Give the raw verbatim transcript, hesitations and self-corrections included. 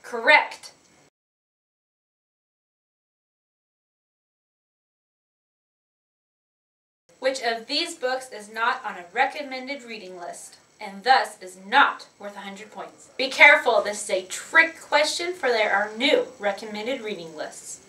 Correct. Which of these books is not on a recommended reading list, and thus is not worth one hundred points? Be careful, this is a trick question, for there are no recommended reading lists.